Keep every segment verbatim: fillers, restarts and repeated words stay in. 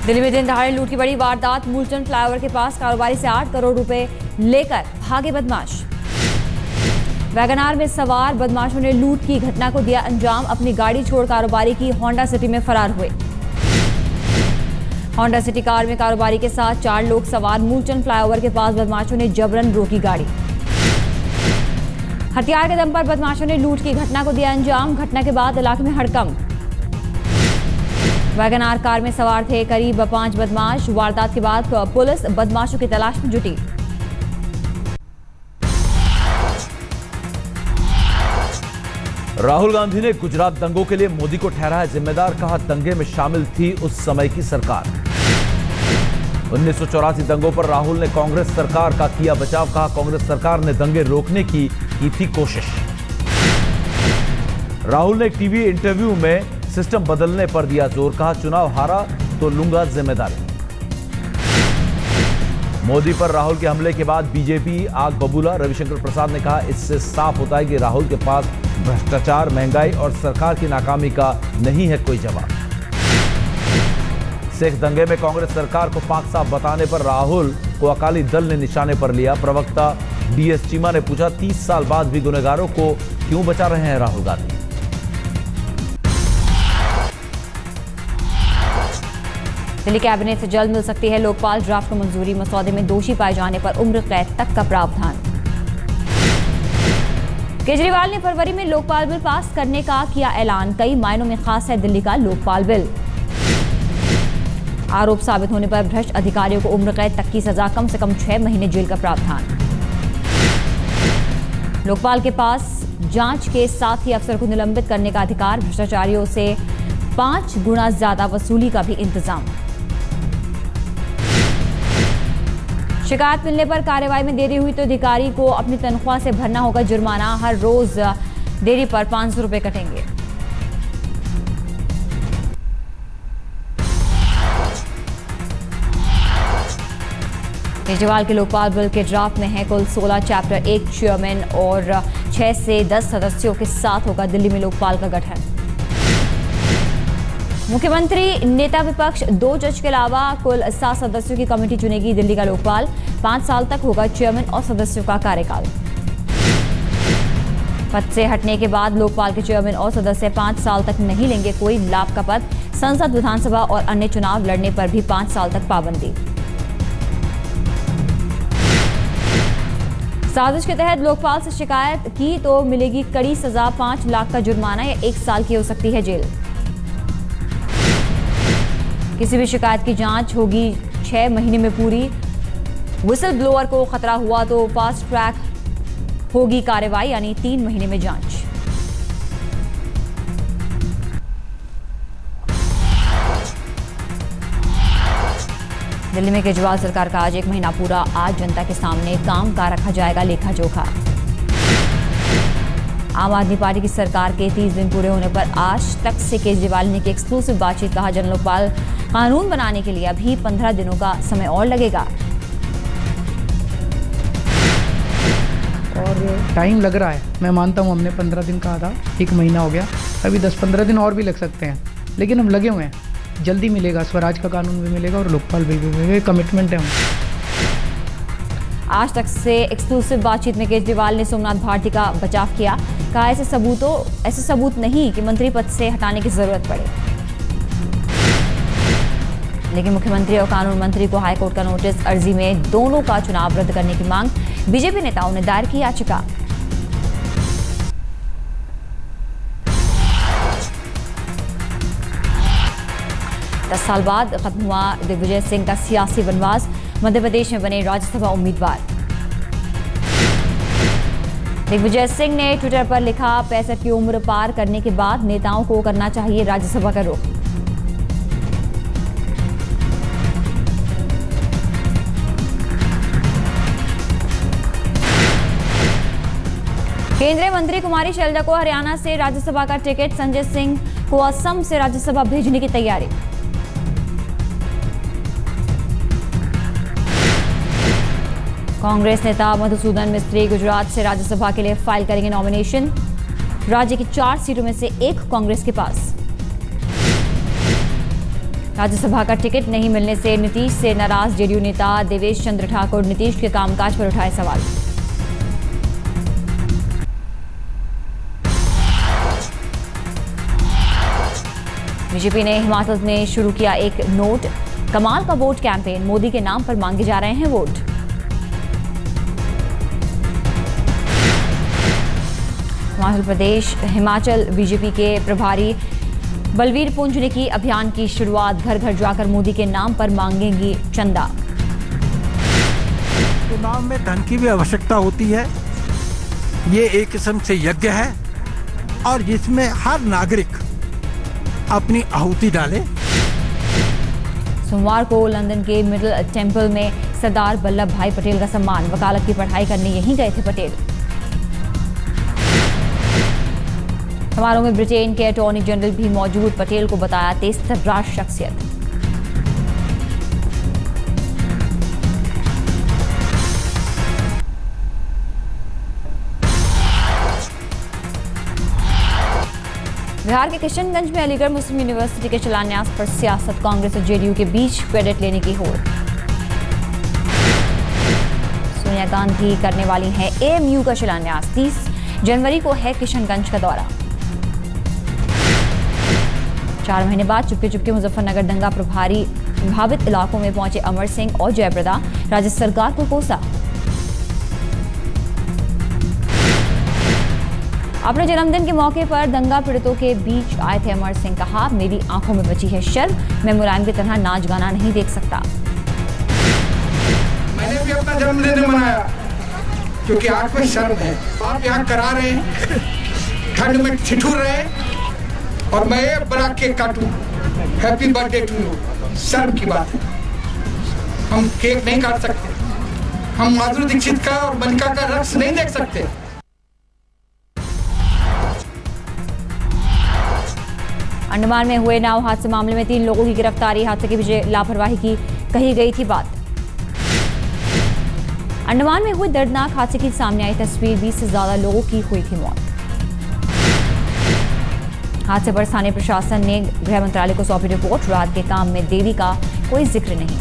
दिल्ली में दिन दहाड़े लूट की बड़ी वारदात। मूलचंद फ्लाईओवर के पास कारोबारी से आठ करोड़ रुपए लेकर भागे बदमाश। वैगनार में सवार बदमाशों ने लूट की घटना को दिया अंजाम। अपनी गाड़ी छोड़ कारोबारी की होंडा सिटी में फरार हुए। होंडा सिटी कार में कारोबारी के साथ चार लोग सवार। मूलचंद फ्लाईओवर के पास बदमाशों ने जबरन रोकी गाड़ी। हथियार के दम पर बदमाशों ने लूट की घटना को दिया अंजाम। घटना के बाद इलाके में हड़कंप। वैगनार कार में सवार थे करीब पांच बदमाश। वारदात के बाद पुलिस बदमाशों की तलाश में जुटी। राहुल गांधी ने गुजरात दंगों के लिए मोदी को ठहराया जिम्मेदार। कहा दंगे में शामिल थी उस समय की सरकार। उन्नीस सौ चौरासी दंगों पर राहुल ने कांग्रेस सरकार का किया बचाव। कहा कांग्रेस सरकार ने दंगे रोकने की की थी कोशिश। राहुल ने एक टीवी इंटरव्यू में सिस्टम बदलने पर दिया जोर। कहा चुनाव हारा तो लूंगा जिम्मेदारी। मोदी पर राहुल के हमले के बाद बीजेपी आग बबूला। रविशंकर प्रसाद ने कहा इससे साफ होता है कि राहुल के पास भ्रष्टाचार, महंगाई और सरकार की नाकामी का नहीं है कोई जवाब। सिख दंगे में कांग्रेस सरकार को पाक साफ बताने पर राहुल को अकाली दल ने निशाने पर लिया। प्रवक्ता डीएस चीमा ने पूछा तीस साल बाद भी गुनहगारों को क्यों बचा रहे हैं राहुल गांधी। दिल्ली कैबिनेट से जल्द मिल सकती है लोकपाल ड्राफ्ट को मंजूरी। मसौदे में दोषी पाए जाने पर उम्र कैद तक का प्रावधान। केजरीवाल ने फरवरी में लोकपाल बिल पास करने का किया ऐलान। कई मायनों में खास है दिल्ली का लोकपाल बिल। आरोप साबित होने पर भ्रष्ट अधिकारियों को उम्र कैद तक की सजा, कम से कम छह महीने जेल का प्रावधान। लोकपाल के पास जांच के साथ ही अफसर को निलंबित करने का अधिकार। भ्रष्टाचारियों से पांच गुना ज्यादा वसूली का भी इंतजाम। शिकायत मिलने पर कार्रवाई में देरी हुई तो अधिकारी को अपनी तनख्वाह से भरना होगा जुर्माना। हर रोज देरी पर पांच सौ रुपए कटेंगे। केजरीवाल के लोकपाल बिल के ड्राफ्ट में है कुल सोलह चैप्टर। एक चेयरमैन और छह से दस सदस्यों के साथ होगा दिल्ली में लोकपाल का गठन। मुख्यमंत्री, नेता विपक्ष, दो जज के अलावा कुल सात सदस्यों की कमेटी चुनेगी दिल्ली का लोकपाल। पांच साल तक होगा चेयरमैन और सदस्यों का कार्यकाल। पद से हटने के बाद लोकपाल के चेयरमैन और सदस्य पांच साल तक नहीं लेंगे कोई लाभ का पद। संसद, विधानसभा और अन्य चुनाव लड़ने पर भी पांच साल तक पाबंदी। साजिश के तहत लोकपाल से शिकायत की तो मिलेगी कड़ी सजा। पांच लाख का जुर्माना या एक साल की हो सकती है जेल। किसी भी शिकायत की जांच होगी छह महीने में पूरी। व्हिसल ब्लोअर को खतरा हुआ तो फास्ट ट्रैक होगी कार्रवाई, यानी तीन महीने में जांच। दिल्ली में केजरीवाल सरकार का आज एक महीना पूरा। आज जनता के सामने काम का रखा जाएगा लेखा जोखा। आम आदमी पार्टी की सरकार के तीस दिन पूरे होने पर आज तक से केजरीवाल ने की एक्सक्लूसिव बातचीत। कहा जन लोकपाल कानून बनाने के लिए अभी पंद्रह दिनों का समय और लगेगा। और टाइम लग रहा है, मैं मानता हूँ हमने पंद्रह दिन कहा था, एक महीना हो गया, अभी दस पंद्रह दिन और भी लग सकते हैं, लेकिन हम लगे हुए हैं। जल्दी मिलेगा, स्वराज का कानून भी मिलेगा और लोकपाल बिल भी मिलेगा, कमिटमेंट है हम। आज तक से एक्सक्लूसिव बातचीत में केजरीवाल ने सोमनाथ भारती का बचाव किया। कहा ऐसे सबूतों ऐसे सबूत नहीं कि मंत्री पद से हटाने की जरूरत पड़े। लेकिन मुख्यमंत्री और कानून मंत्री को हाईकोर्ट का नोटिस। अर्जी में दोनों का चुनाव रद्द करने की मांग। बीजेपी नेताओं ने दायर की याचिका। दस साल बाद खत्म हुआ दिग्विजय सिंह का सियासी वनवास। मध्य प्रदेश में बने राज्यसभा उम्मीदवार। दिग्विजय सिंह ने ट्विटर पर लिखा पैंसठ की उम्र पार करने के बाद नेताओं को करना चाहिए राज्यसभा का रुख। केंद्रीय मंत्री कुमारी शैलजा को हरियाणा से राज्यसभा का टिकट। संजय सिंह को असम से राज्यसभा भेजने की तैयारी। कांग्रेस नेता मधुसूदन मिस्त्री गुजरात से राज्यसभा के लिए फाइल करेंगे नॉमिनेशन। राज्य की चार सीटों में से एक कांग्रेस के पास। राज्यसभा का टिकट नहीं मिलने से नीतीश से नाराज जेडीयू नेता देवेश चंद्र ठाकुर नीतीश के कामकाज पर उठाए सवाल। बीजेपी ने हिमाचल में शुरू किया एक नोट कमाल का वोट कैंपेन, मोदी के नाम पर मांगे जा रहे हैं वोट। हिमाचल प्रदेश हिमाचल बीजेपी के प्रभारी बलवीर पुंज ने की अभियान की शुरुआत, घर घर जाकर मोदी के नाम पर मांगेंगी चंदा। चुनाव में धन की भी आवश्यकता होती है, ये एक किस्म से यज्ञ है और जिसमें हर नागरिक अपनी आहुति डाले। सोमवार को लंदन के मिडिल टेम्पल में सरदार वल्लभ भाई पटेल का सम्मान, वकालत की पढ़ाई करने यहीं गए थे पटेल। समारोह में ब्रिटेन के अटॉर्नी जनरल भी मौजूद, पटेल को बताया तेज-तर्रार शख्सियत। बिहार के किशनगंज में अलीगढ़ मुस्लिम यूनिवर्सिटी के शिलान्यास पर सियासत, कांग्रेस और जेडीयू के बीच क्रेडिट लेने की होड़। सोनिया गांधी करने वाली हैं एएमयू का शिलान्यास, तीस जनवरी को है किशनगंज का दौरा। चार महीने बाद चुपके चुपके मुजफ्फरनगर दंगा प्रभारी प्रभावित इलाकों में पहुंचे अमर सिंह और जयप्रदा, राज्य सरकार को कोसा। अपने जन्मदिन के मौके पर दंगा पीड़ितों के बीच आए थे अमर सिंह, कहा मेरी आंखों में बची है शर्म, मैं मुलायम की तरह नाच गाना नहीं देख सकता। मैंने भी अपना जन्मदिन मनाया क्योंकि आंख में शर्म है। आप यहाँ करा रहे हैं, ठंड में ठिठुर रहे और मैं ये बड़ा केक काटूं, हैप्पी बर्थडे टू यू, शर्म की बात है। हम केक नहीं काट सकते, हम माधुरी दीक्षित का और मनिका का रक्स नहीं देख सकते। अंडमान में हुए नाव हादसे मामले में तीन लोगों की गिरफ्तारी, हादसे के पीछे लापरवाही की कही गई थी बात। अंडमान में हुए दर्दनाक हादसे की सामने आई तस्वीर, बीस से ज्यादा लोगों की हुई थी मौत। हादसे पर स्थानीय प्रशासन ने गृह मंत्रालय को सौंपी रिपोर्ट, रात के काम में देरी का कोई जिक्र नहीं।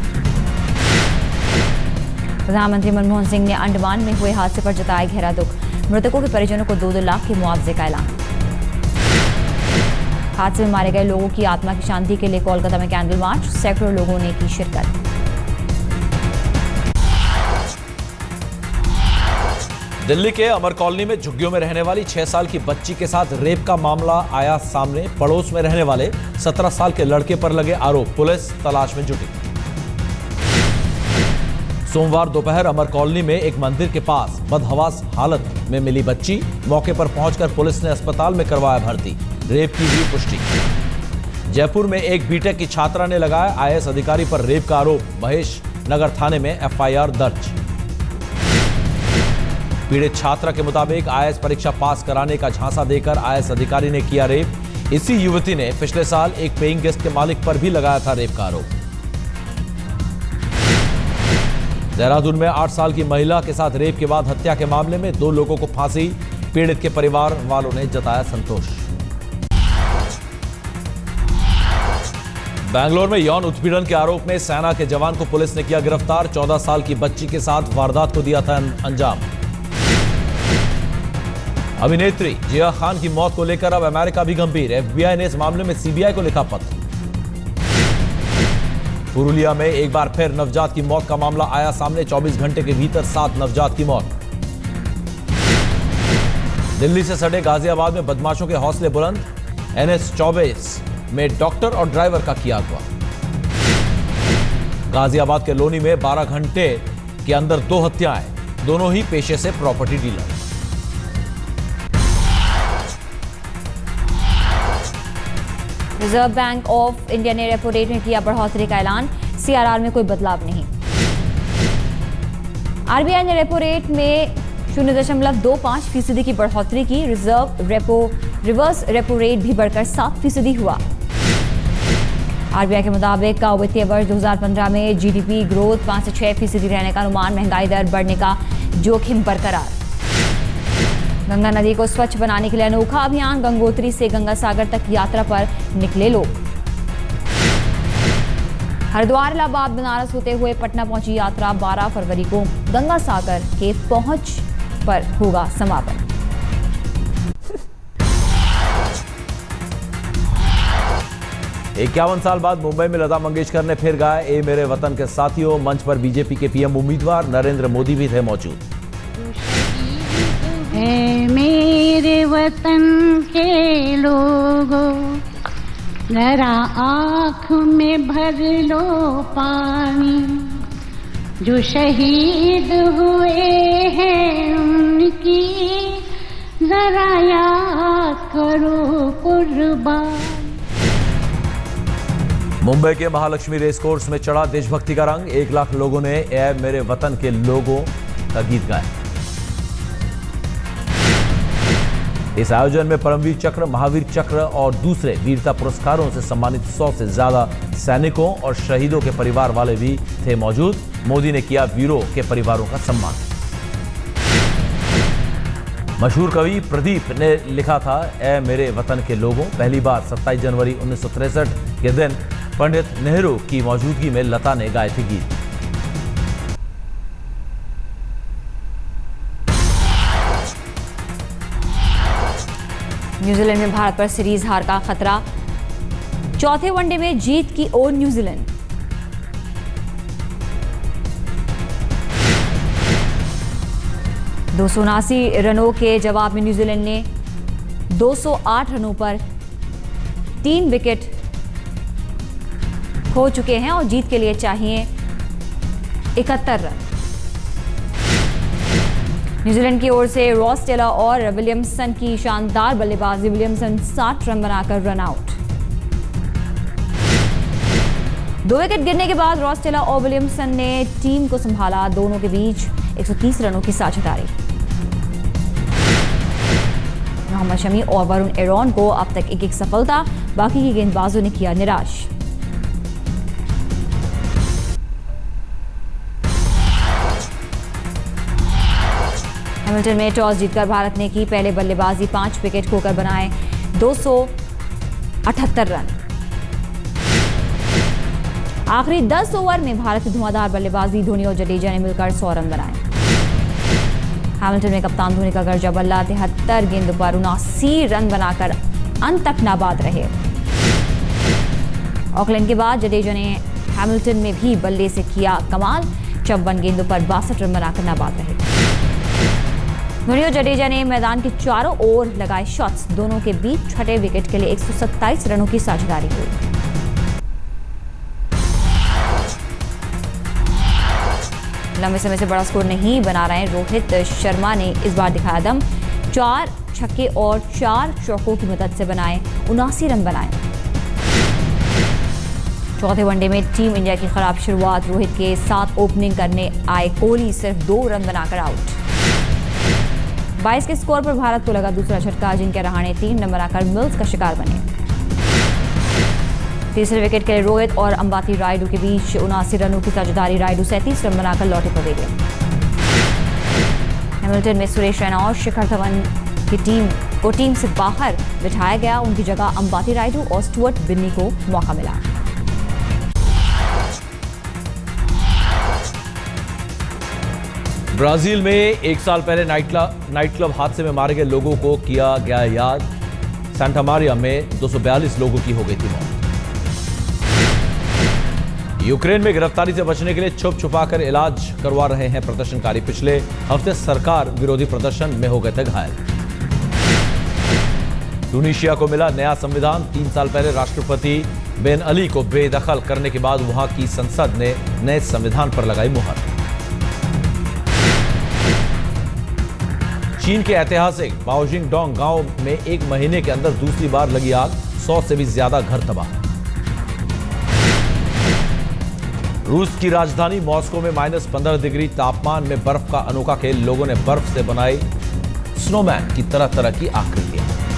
प्रधानमंत्री मनमोहन सिंह ने अंडमान में हुए हादसे पर जताया गहरा दुख, मृतकों के परिजनों को दो दो लाख के मुआवजे का ऐलान। हादसे में मारे गए लोगों की आत्मा की शांति के लिए कोलकाता में कैंडल मार्च, सैकड़ों लोगों ने की शिरकत। दिल्ली के अमर कॉलोनी में झुग्गियों में रहने वाली छह साल की बच्ची के साथ रेप का मामला आया सामने, पड़ोस में रहने वाले सत्रह साल के लड़के पर लगे आरोप, पुलिस तलाश में जुटी। सोमवार दोपहर अमर कॉलोनी में एक मंदिर के पास बदहवास हालत में मिली बच्ची, मौके पर पहुंचकर पुलिस ने अस्पताल में करवाया भर्ती, रेप की हुई पुष्टि। जयपुर में एक बीटेक की छात्रा ने लगाया आईएएस अधिकारी पर रेप का आरोप, महेश नगर थाने में एफआईआर दर्ज। पीड़ित छात्रा के मुताबिक आईएएस परीक्षा पास कराने का झांसा देकर आईएएस अधिकारी ने किया रेप। इसी युवती ने पिछले साल एक पेइंग गेस्ट के मालिक पर भी लगाया था रेप का आरोप। देहरादून में आठ साल की महिला के साथ रेप के बाद हत्या के मामले में दो लोगों को फांसी, पीड़ित के परिवार वालों ने जताया संतोष। बैंगलोर में यौन उत्पीड़न के आरोप में सेना के जवान को पुलिस ने किया गिरफ्तार, चौदह साल की बच्ची के साथ वारदात को दिया था अंजाम। अभिनेत्री जिया खान की मौत को लेकर अब अमेरिका भी गंभीर, एफबीआई ने इस मामले में सीबीआई को लिखा पत्र। पुरुलिया में एक बार फिर नवजात की मौत का मामला आया सामने, चौबीस घंटे के भीतर सात नवजात की मौत। दिल्ली से सटे गाजियाबाद में बदमाशों के हौसले बुलंद, एनएच चौबीस में डॉक्टर और ड्राइवर का किया अगवा। गाजियाबाद के लोनी में बारह घंटे के अंदर दो हत्याएं, दोनों ही पेशे से property dealer. Reserve Bank of India ने रेपो रेट में किया बढ़ोतरी का ऐलान, सीआरआर में कोई बदलाव नहीं। आरबीआई ने रेपो रेट में शून्य दशमलव दो पांच फीसदी की बढ़ोतरी की, reserve repo reverse repo rate भी बढ़कर सात फीसदी हुआ। आरबीआई के मुताबिक का वित्तीय वर्ष दो हज़ार पंद्रह में जीडीपी ग्रोथ पांच से छह फीसदी रहने का अनुमान, महंगाई दर बढ़ने का जोखिम बरकरार। गंगा नदी को स्वच्छ बनाने के लिए अनोखा अभियान, गंगोत्री से गंगा सागर तक यात्रा पर निकले लोग। हरिद्वार, इलाहाबाद, बनारस होते हुए पटना पहुंची यात्रा। बारह फरवरी को गंगा सागर के पहुंच पर होगा समापन। इक्यावन साल बाद मुंबई में लता मंगेशकर ने फिर गाया ए मेरे वतन के साथियों। मंच पर बीजेपी के पीएम उम्मीदवार नरेंद्र मोदी भी थे मौजूद। ए मेरे वतन के लोगों, जरा आँख में भर लो पानी, जो शहीद हुए हैं उनकी जरा याद करो कुर्बान। मुंबई के महालक्ष्मी रेस कोर्स में चढ़ा देशभक्ति का रंग। एक लाख लोगों ने ए मेरे वतन के लोगों का गीत गाया। इस आयोजन में परमवीर चक्र, महावीर चक्र और दूसरे वीरता पुरस्कारों से सम्मानित सौ से ज्यादा सैनिकों और शहीदों के परिवार वाले भी थे मौजूद। मोदी ने किया वीरों के परिवारों का सम्मान। मशहूर कवि प्रदीप ने लिखा था ए मेरे वतन के लोगों। पहली बार सत्ताईस जनवरी उन्नीस सौ तिरसठ के दिन पंडित नेहरू की मौजूदगी में लता ने गाए थे गीत। न्यूजीलैंड में भारत पर सीरीज हार का खतरा। चौथे वनडे में जीत की ओर न्यूजीलैंड। दो सौ उनासी रनों के जवाब में न्यूजीलैंड ने दो सौ आठ रनों पर तीन विकेट खो चुके हैं और जीत के लिए चाहिए इकहत्तर रन। न्यूजीलैंड की ओर से रॉस टेलर और विलियमसन की शानदार बल्लेबाजी। विलियमसन साठ रन बनाकर रन आउट। दो विकेट गिरने के बाद रॉस टेलर और विलियमसन ने टीम को संभाला। दोनों के बीच एक सौ तीस रनों की साझेदारी। मोहम्मद शमी और वरुण एरॉन को अब तक एक एक सफलता, बाकी के गेंदबाजों ने किया निराश। हैमिल्टन में टॉस जीतकर भारत ने की पहले बल्लेबाजी। पांच विकेट खोकर बनाए दो सौ अठहत्तर रन। आखिरी दस ओवर में भारत की धुआंधार बल्लेबाजी। धोनी और जडेजा ने मिलकर सौ रन बनाए। हैमिल्टन में कप्तान धोनी का गर्जा बल्ला। तिहत्तर गेंदों पर उनासी रन बनाकर अंत तक नाबाद रहे। ऑकलैंड के बाद जडेजा ने हैमिल्टन में भी बल्ले से किया कमाल। चौवन गेंदों पर बासठ रन बनाकर नाबाद रहे। धोनी और जडेजा ने मैदान के चारों ओर लगाए शॉट्स। दोनों के बीच छठे विकेट के लिए एक सौ सत्ताईस रनों की साझेदारी हुई। लंबे समय से बड़ा स्कोर नहीं बना रहे रोहित शर्मा ने इस बार दिखाया दम। चार छक्के और चार चौकों की मदद से बनाए उनासी रन बनाए। चौथे वनडे में टीम इंडिया की खराब शुरुआत। रोहित के साथ ओपनिंग करने आए कोहली सिर्फ दो रन बनाकर आउट। बाईस के स्कोर पर भारत को लगा दूसरा झटका। जिनके रहाणे तीन रन बनाकर मिल्स का शिकार बने। तीसरे विकेट के लिए रोहित और अंबाती रायडू के बीच उनासी रनों की साझेदारी। रायडू सैंतीस रन बनाकर लौटे पवेलियन। हैमिल्टन में सुरेश रैना और शिखर धवन की टीम को टीम से बाहर बिठाया गया। उनकी जगह अंबाती रायडू और स्टुअर्ट बिन्नी को मौका मिला। ब्राजील में एक साल पहले नाइट नाइट क्लब हादसे में मारे गए लोगों को किया गया याद। सांता मारिया में दो सौ बयालीस लोगों की हो गई थी मौत। यूक्रेन में गिरफ्तारी से बचने के लिए छुप छुपाकर इलाज करवा रहे हैं प्रदर्शनकारी। पिछले हफ्ते सरकार विरोधी प्रदर्शन में हो गए थे घायल। ट्यूनीशिया को मिला नया संविधान। तीन साल पहले राष्ट्रपति बेन अली को बेदखल करने के बाद वहां की संसद ने नए संविधान पर लगाई मुहर। चीन के ऐतिहासिक बाओजिंगडोंग गांव में एक महीने के अंदर दूसरी बार लगी आग। सौ से भी ज्यादा घर तबाह। रूस की राजधानी मॉस्को में माइनस पंद्रह डिग्री तापमान में बर्फ का अनोखा खेल। लोगों ने बर्फ से बनाई स्नोमैन की तरह तरह की आकृतियां।